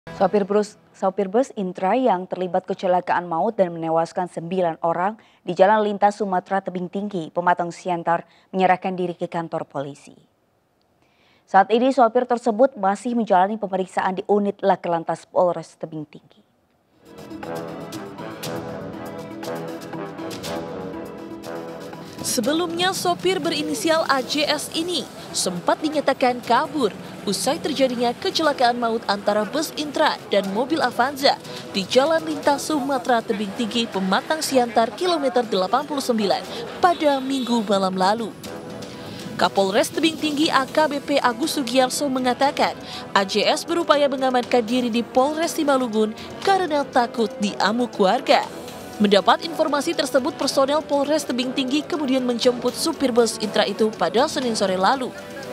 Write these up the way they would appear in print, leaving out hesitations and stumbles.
Sopir bus Intra yang terlibat kecelakaan maut dan menewaskan 9 orang di Jalan Lintas Sumatera Tebing Tinggi, Pematang Siantar, menyerahkan diri ke kantor polisi. Saat ini sopir tersebut masih menjalani pemeriksaan di unit Laka Lantas Polres Tebing Tinggi. Sebelumnya sopir berinisial AJS ini sempat dinyatakan kabur usai terjadinya kecelakaan maut antara bus Intra dan mobil Avanza di Jalan Lintas Sumatera Tebing Tinggi Pematang Siantar kilometer 89 pada Minggu malam lalu. Kapolres Tebing Tinggi AKBP Agus Sugiyarso mengatakan AJS berupaya mengamankan diri di Polres Simalungun karena takut diamuk warga. Mendapat informasi tersebut, personel Polres Tebing Tinggi kemudian menjemput supir bus Intra itu pada Senin sore lalu.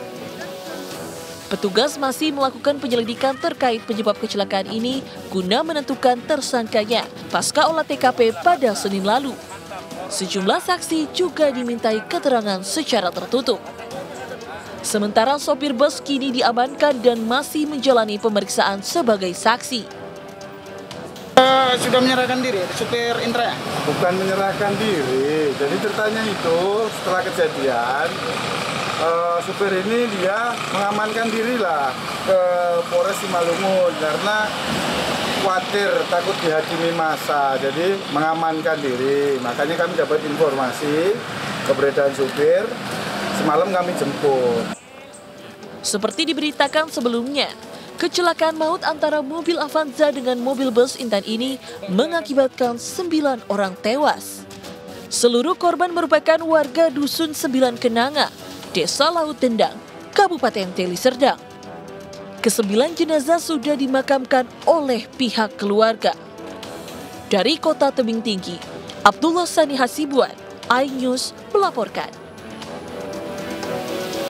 Petugas masih melakukan penyelidikan terkait penyebab kecelakaan ini guna menentukan tersangkanya pasca olah TKP pada Senin lalu. Sejumlah saksi juga dimintai keterangan secara tertutup. Sementara sopir bus kini diamankan dan masih menjalani pemeriksaan sebagai saksi. Sudah menyerahkan diri, supir Intra ya? Bukan menyerahkan diri, jadi ceritanya itu setelah kejadian supir ini dia mengamankan diri lah ke Polres Simalungun karena khawatir takut dihakimi massa, jadi mengamankan diri. Makanya kami dapat informasi keberadaan supir, semalam kami jemput. Seperti diberitakan sebelumnya, kecelakaan maut antara mobil Avanza dengan mobil bus Intan ini mengakibatkan 9 orang tewas. Seluruh korban merupakan warga Dusun 9 Kenanga, Desa Laut Dendang, Kabupaten Deli Serdang. Kesembilan jenazah sudah dimakamkan oleh pihak keluarga. Dari Kota Tebing Tinggi, Abdullah Sani Hasibuan, iNews melaporkan.